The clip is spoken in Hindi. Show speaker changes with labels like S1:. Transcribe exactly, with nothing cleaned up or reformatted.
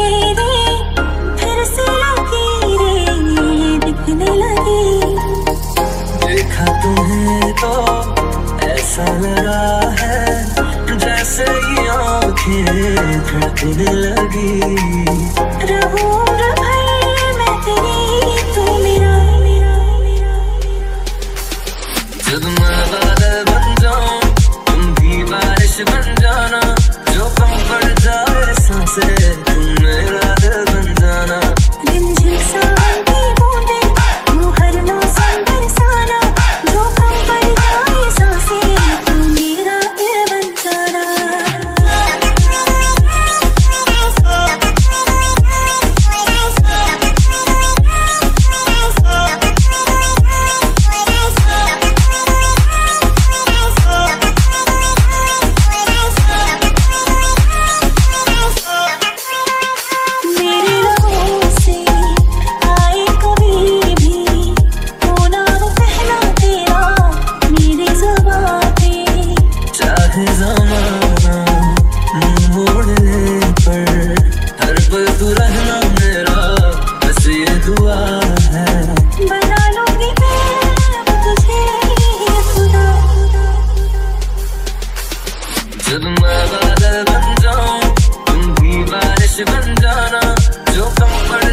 S1: तेरी फिर से लकीरें दिखने लगी।
S2: देखा तुम्हें तो ऐसा लगा है जैसे ये आँखें धड़कने लगी।
S1: रहूं रे भाई मैं तेरी, तू मेरा मेरा मेरा मेरा।
S2: जब मैं बादल बन जाऊं तुम भी बारिश बन जाना, जो कम पड़ जाए सांसें तुम मेरा दिल बन जाना।
S1: रिमझिम सावन की बूंदें यूं हर मौसम बरसाना, जो कम पड़ जाए सांसें तुम मेरा दिल बन जाना। मेरे लबों से आए कभी भी वो नाम कहना तेरा मेरी ज़ुबां पे।
S2: चाहे ज़माना मुँह मोड़ ले पर हर पल तू रहना मेरा, बस ये दुआ है।
S1: बना लूंगी मैं अब तुझे खुदा।
S2: जब मैं बादल बन जाऊं तुम भी बारिश बन जाना, जो कम पड़